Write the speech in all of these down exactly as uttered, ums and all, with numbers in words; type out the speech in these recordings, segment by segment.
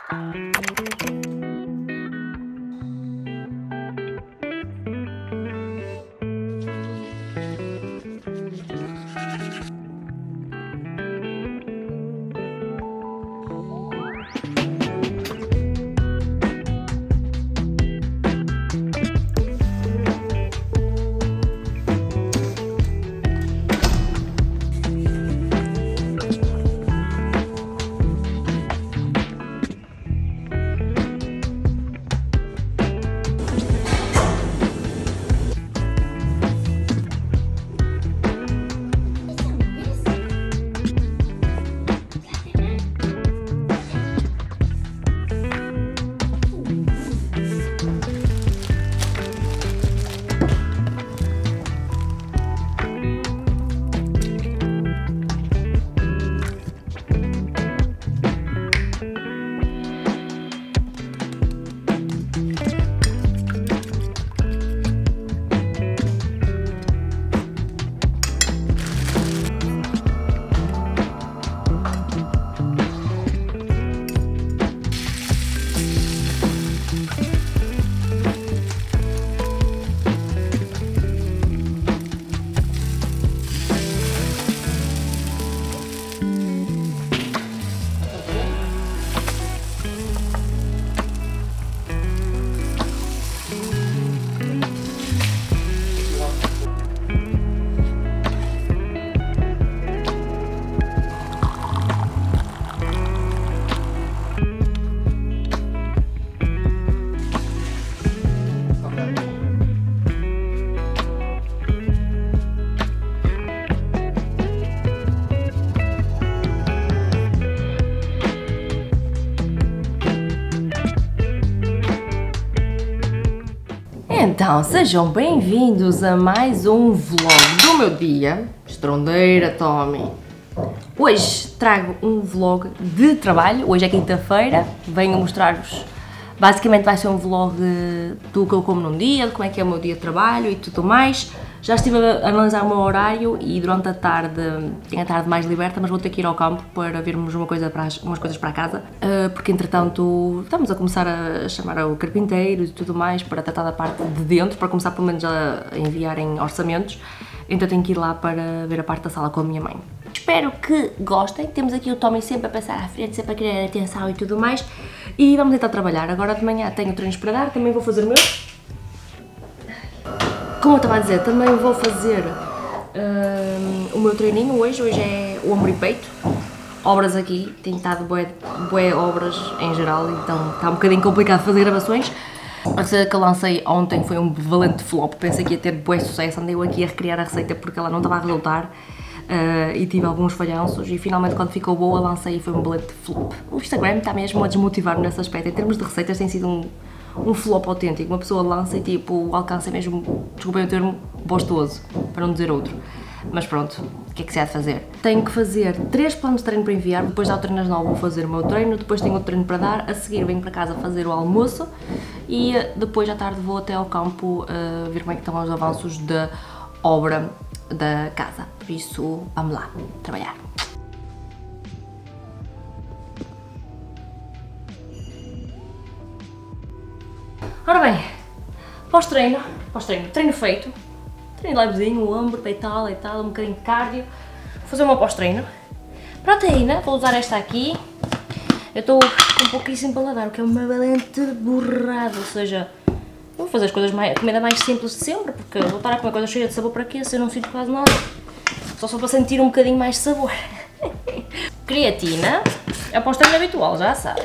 Então, sejam bem-vindos a mais um vlog do meu dia. Estrondeira, Tommy! Hoje trago um vlog de trabalho, hoje é quinta-feira, venho mostrar-vos, basicamente vai ser um vlog do que eu como num dia, de como é que é o meu dia de trabalho e tudo mais. Já estive a analisar o meu horário e durante a tarde, tenho a tarde mais liberta, mas vou ter que ir ao campo para vermos uma coisa para, umas coisas para casa, porque entretanto estamos a começar a chamar o carpinteiro e tudo mais para tratar da parte de dentro, para começar pelo menos a enviarem orçamentos, então tenho que ir lá para ver a parte da sala com a minha mãe. Espero que gostem, temos aqui o Tommy sempre a passar à frente, sempre a querer atenção e tudo mais, e vamos tentar trabalhar. Agora de manhã tenho treinos para dar, também vou fazer o meu. Como eu estava a dizer, também vou fazer um, o meu treininho hoje, hoje é o ombro e peito, obras aqui, tenho estado bué, bué obras em geral, então está um bocadinho complicado fazer gravações. A receita que eu lancei ontem foi um valente flop, pensei que ia ter bué sucesso, andei eu aqui a recriar a receita porque ela não estava a resultar uh, e tive alguns falhanços e finalmente quando ficou boa lancei e foi um valente flop. O Instagram está mesmo a desmotivar-me nesse aspecto, em termos de receitas tem sido um... um flop autêntico, uma pessoa lança e tipo, o alcance é mesmo, desculpem o termo, bostoso, para não dizer outro. Mas pronto, o que é que se há de fazer? Tenho que fazer três planos de treino para enviar, depois ao treino às nove vou fazer o meu treino, depois tenho outro treino para dar, a seguir venho para casa fazer o almoço e depois à tarde vou até ao campo uh, ver como é que estão os avanços da obra da casa. Por isso, vamos lá, trabalhar. Ora bem, pós-treino, pós-treino, treino feito, treino levezinho, o ombro, deital, deital, um bocadinho de cardio, vou fazer o meu pós-treino. Proteína, vou usar esta aqui, eu estou um pouquíssimo paladar, o que é uma valente borrada, ou seja, vou fazer as coisas mais, a comida mais simples de sempre, porque vou estar a comer coisa cheia de sabor para quê, se eu não sinto quase nada, só só para sentir um bocadinho mais de sabor. Creatina, é o pós-treino habitual, já sabe.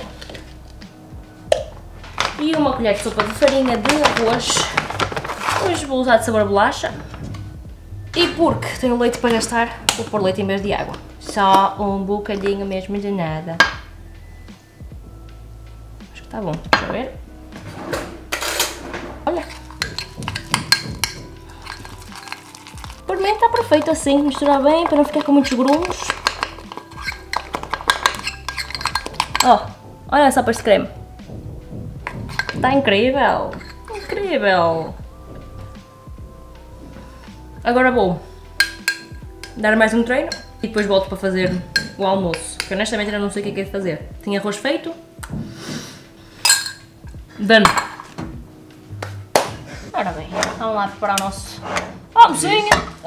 E uma colher de sopa de farinha de arroz, hoje vou usar de sabor bolacha, e porque tenho leite para gastar, vou pôr leite em vez de água, só um bocadinho mesmo de nada. Acho que está bom, deixa eu ver. Olha, por mim está perfeito assim, misturar bem para não ficar com muitos grumos. Ó, oh, olha só para este creme. Está incrível, incrível. Agora vou dar mais um treino e depois volto para fazer o almoço, que honestamente ainda não sei o que é que é de fazer. Tenho arroz feito, Dano. Ora bem, vamos lá preparar o nosso almocinho.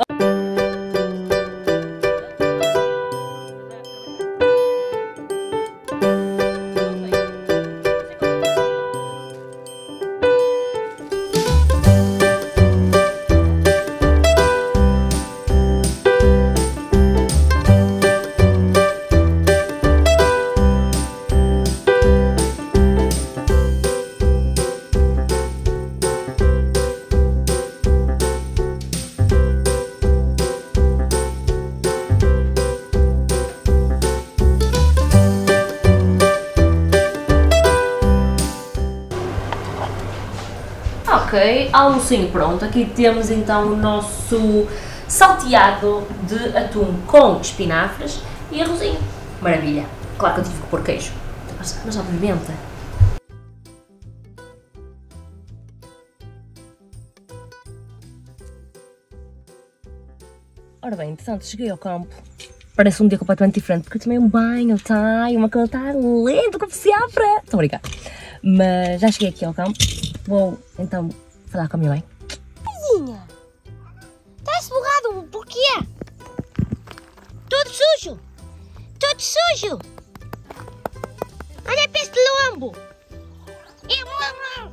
Ok, almocinho pronto. Aqui temos então o nosso salteado de atum com espinafres e arrozinho. Maravilha. Claro que eu tive que pôr queijo, mas, mas obviamente. Ora bem, entretanto cheguei ao campo. Parece um dia completamente diferente porque eu tomei um banho, tá? E uma cama está lenta com a fiafra. Estou a brincar. Mas já cheguei aqui ao campo. Vou então falar com a minha mãe. Mãezinha, estás borrado, porquê? Todo sujo, todo sujo. Olha para este lombo. É bom.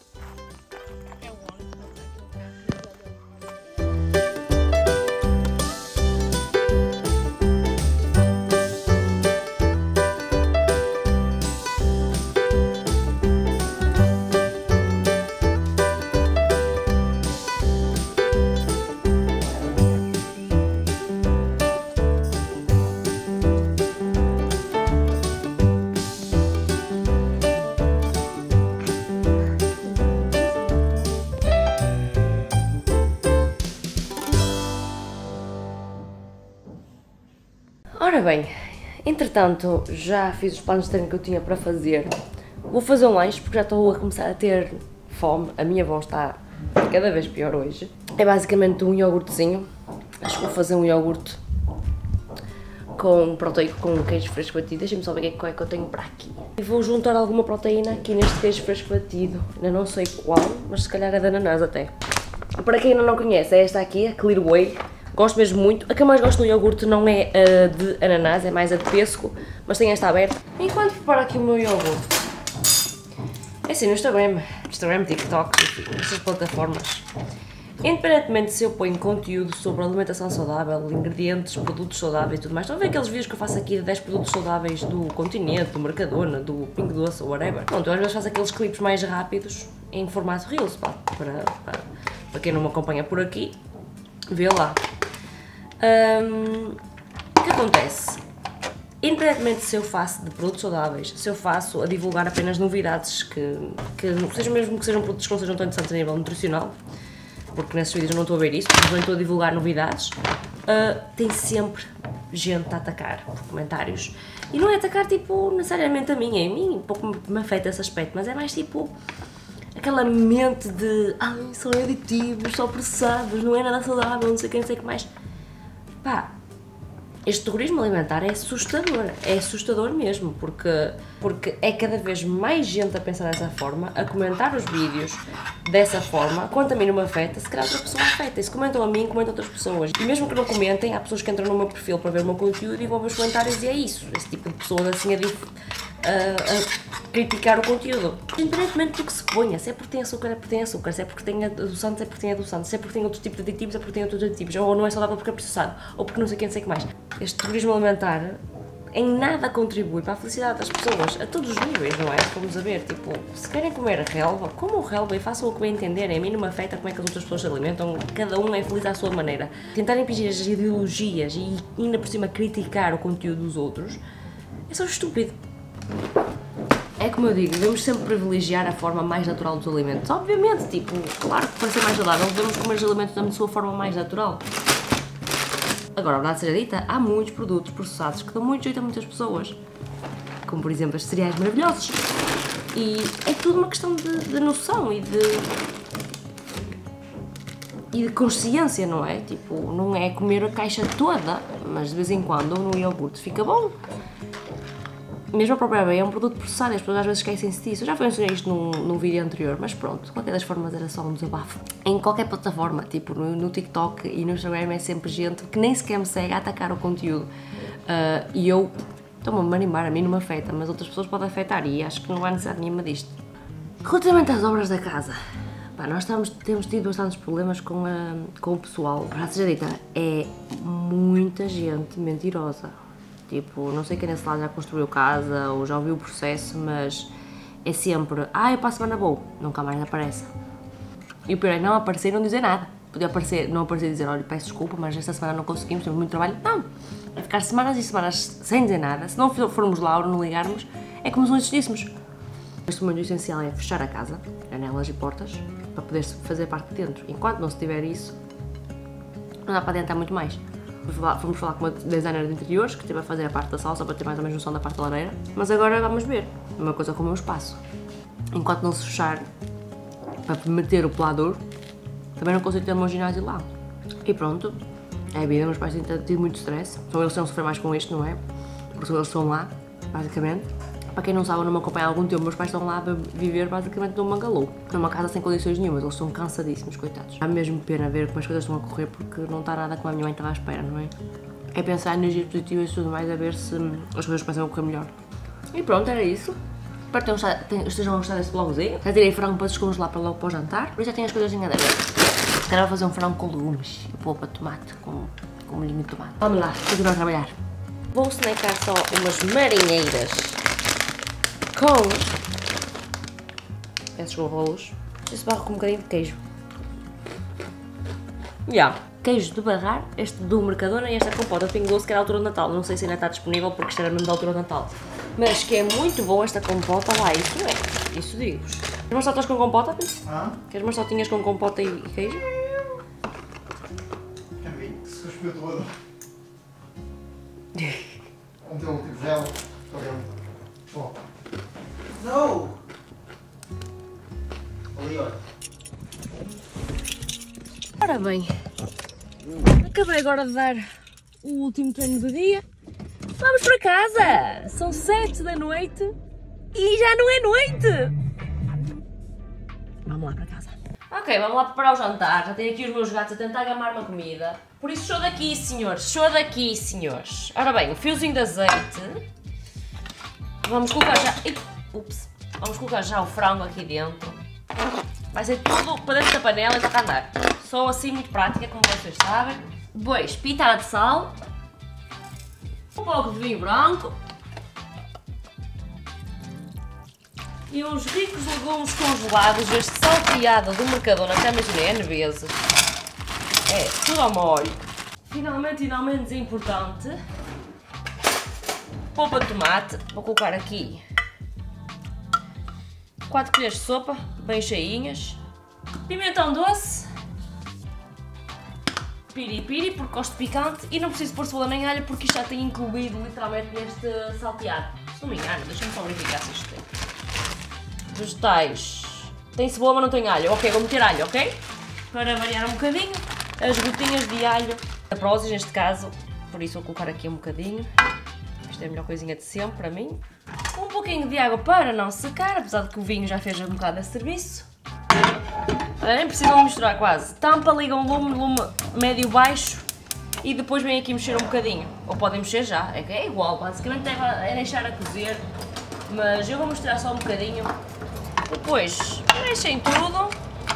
Ora bem, entretanto já fiz os planos de treino que eu tinha para fazer. Vou fazer um lanche porque já estou a começar a ter fome. A minha voz está cada vez pior hoje. É basicamente um iogurtezinho. Acho que vou fazer um iogurte com proteico, com queijo fresco batido. Deixem-me só ver o que é que eu tenho para aqui. E vou juntar alguma proteína aqui neste queijo fresco batido. Ainda não sei qual, mas se calhar é de ananás até. Para quem ainda não conhece, é esta aqui, a Clear Whey. Gosto mesmo muito. A que eu mais gosto do iogurte não é a de ananás, é mais a de pêssego, mas tem esta aberta. Enquanto preparo aqui o meu iogurte, é assim, no Instagram, Instagram, TikTok, enfim, estas plataformas, independentemente se eu ponho conteúdo sobre alimentação saudável, ingredientes, produtos saudáveis e tudo mais, estão a ver aqueles vídeos que eu faço aqui de dez produtos saudáveis do Continente, do Mercadona, do Pingo Doce ou whatever. Pronto, eu às vezes faço aqueles clipes mais rápidos em formato Reels, pá, para, para, para quem não me acompanha por aqui, vê lá. Um, o que acontece? Independentemente se eu faço de produtos saudáveis, se eu faço a divulgar apenas novidades que, que sejam mesmo que sejam produtos que não sejam tão interessantes a nível nutricional, porque nesses vídeos eu não estou a ver isso, mas não estou a divulgar novidades, uh, tem sempre gente a atacar por comentários. E não é atacar tipo necessariamente a mim, é a mim, um pouco me afeta esse aspecto, mas é mais tipo aquela mente de ai, ah, são aditivos, são processados, não é nada saudável, não sei o que, não sei o que mais. Pá, este terrorismo alimentar é assustador, é assustador mesmo, porque, porque é cada vez mais gente a pensar dessa forma, a comentar os vídeos dessa forma. Quanto a mim não me afeta, se calhar outra pessoa afeta. E se comentam a mim, comentam outras pessoas. E mesmo que não comentem, há pessoas que entram no meu perfil para ver o meu conteúdo e vão ver os comentários e é isso. Esse tipo de pessoas assim a, a, a criticar o conteúdo. Independentemente do que se ponha, se é porque tem açúcar, é porque tem açúcar, se é porque tem adoçantes, é porque tem adoçantes, se é porque tem outro tipo de aditivos, é porque tem outros aditivos, ou não é saudável porque é processado, ou porque não sei o que, não sei o que mais. Este terrorismo alimentar em nada contribui para a felicidade das pessoas, a todos os níveis, não é? Vamos a ver, tipo, se querem comer relva, comam relva e façam o que bem entenderem. A mim não me afeta como é que as outras pessoas se alimentam, cada um é feliz à sua maneira. Tentar impingir as ideologias e ainda por cima criticar o conteúdo dos outros é só estúpido. É como eu digo, devemos sempre privilegiar a forma mais natural dos alimentos. Obviamente, tipo, claro que para ser mais saudável devemos comer os alimentos da sua forma mais natural. Agora, a verdade seja dita, há muitos produtos processados que dão muito jeito a muitas pessoas. Como, por exemplo, estes cereais maravilhosos. E é tudo uma questão de, de noção e de... e de consciência, não é? Tipo, não é comer a caixa toda, mas de vez em quando um iogurte fica bom. mesmo a própria aveia é um produto processado e as pessoas às vezes esquecem-se disso. Eu já mencionei isto num, num vídeo anterior, mas pronto, de qualquer das formas era só um desabafo. Em qualquer plataforma, tipo no, no TikTok e no Instagram é sempre gente que nem sequer me segue a atacar o conteúdo. Uh, e eu estou-me a animar, a mim não me afeta, mas outras pessoas podem afetar e acho que não há necessidade nenhuma disto. Relativamente às obras da casa, pá, nós estamos, temos tido bastantes problemas com, a, com o pessoal. Para seja dita, é muita gente mentirosa. Tipo, não sei quem nesse lado já construiu casa ou já ouviu o processo, mas é sempre, ah, eu para a semana vou, nunca mais aparece. E o pior é não aparecer e não dizer nada. Podia aparecer, não aparecer e dizer, olha, peço desculpa, mas esta semana não conseguimos, temos muito trabalho. Não, é ficar semanas e semanas sem dizer nada. Se não formos lá ou não ligarmos, é como se não existíssemos. Neste momento o essencial é fechar a casa, janelas e portas, para poder fazer parte de dentro. Enquanto não se tiver isso, não dá para adiantar muito mais. Fomos falar com uma designer de interiores que esteve a fazer a parte da sala só para ter mais ou menos noção da parte da lareira. Mas agora vamos ver. Uma coisa como o meu espaço. Enquanto não se fechar para meter o pelador, também não consigo ter o meu ginásio lá. E pronto, é a vida. Meus pais têm tido muito stress. São eles que estão a sofrer mais com isto, não é? Porque eles estão lá, basicamente. Para quem não sabe, não me acompanha há algum tempo, meus pais estão lá a viver basicamente num bangalô, numa casa sem condições nenhumas, eles estão cansadíssimos, coitados. Dá mesmo pena ver como as coisas estão a correr porque não está nada como a minha mãe estava à espera, não é? É pensar em energias positivas e tudo mais, a ver se as coisas começam a correr melhor. E pronto, era isso. Espero que tenham, estejam a gostar desse vlogzinho. Já tirei frango para descongelar para logo para o jantar, por isso já tenho as coisas em cadeira. Quero fazer um frango com legumes e polpa de tomate, com, com molhinho de tomate. Vamos lá, continuar a trabalhar. Vou snackar só umas marinheiras com, peço desculpa a luz, este barro com um bocadinho de queijo. Já, yeah. Queijo de barrar, este do Mercadona e esta compota de Pingo Doce que era a altura de Natal. Não sei se ainda está disponível porque isto era mesmo da altura de Natal. Mas que é muito boa esta compota lá, isso é, isso digo-vos. Queres umas tortas com compota, Pins? Ah? Queres umas tortinhas com compota e, e queijo? É bem, que se cuspiu todo. Onde eu tive gel, oh. Não! Ali, olha. Ora bem, acabei agora de dar o último treino do dia. Vamos para casa! São sete da noite e já não é noite! Vamos lá para casa. Ok, vamos lá preparar o jantar. Já tenho aqui os meus gatos a tentar gamar uma comida. Por isso, show daqui, senhores! Show daqui, senhores! Ora bem, o fiozinho de azeite. Vamos colocar já... Ups! Vamos colocar já o frango aqui dentro. Vai ser tudo para dentro da panela e toca a andar. Só assim muito prática, como vocês sabem. Depois, pitada de sal. Um pouco de vinho branco. E uns ricos legumes congelados. Este salteado do Mercadona, até imaginei N vezes. É, tudo ao molho. Finalmente, e não menos importante, polpa de tomate. Vou colocar aqui quatro colheres de sopa, bem cheinhas. Pimentão doce. Piripiri, porque gosto de picante. E não preciso pôr cebola nem alho, porque isto já tem incluído literalmente neste salteado. Se não me engano, deixa-me só verificar se isto tem. Vegetais. Tem cebola, mas não tem alho. Ok, vou meter alho, ok? Para variar um bocadinho. As gotinhas de alho. A Prozis, neste caso. Por isso vou colocar aqui um bocadinho. Isto é a melhor coisinha de sempre para mim. Um pouquinho de água para não secar, apesar de que o vinho já fez um bocado de serviço. Nem precisam misturar quase. Tampa, liga um lume, lume médio-baixo e depois vem aqui mexer um bocadinho. Ou podem mexer já, é que é igual, basicamente é deixar a cozer. Mas eu vou misturar só um bocadinho. Depois mexem tudo.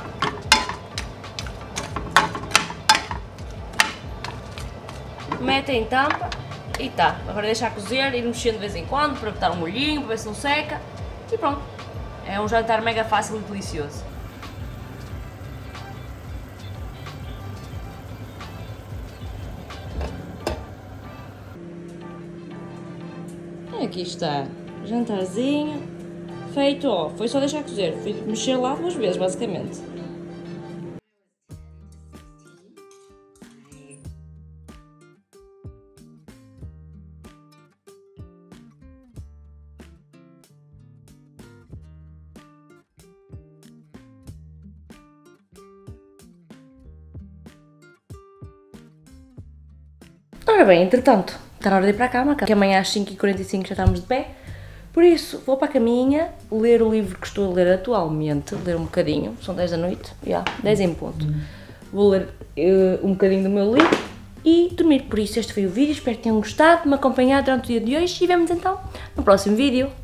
Metem tampa e tá. Agora deixar cozer, ir mexendo de vez em quando para botar um molhinho, para ver se não seca. E pronto. É um jantar mega fácil e delicioso. E aqui está. Jantarzinho. Feito, ó. Foi só deixar cozer. Fui mexer lá duas vezes, basicamente. Ora bem, entretanto, está na hora de ir para a cama, que amanhã às cinco e quarenta e cinco já estamos de pé. Por isso, vou para a caminha, ler o livro que estou a ler atualmente, ler um bocadinho, são dez da noite, já, yeah, dez em ponto. Vou ler uh, um bocadinho do meu livro e dormir. Por isso, este foi o vídeo, espero que tenham gostado, me acompanhar durante o dia de hoje e vemos então no próximo vídeo.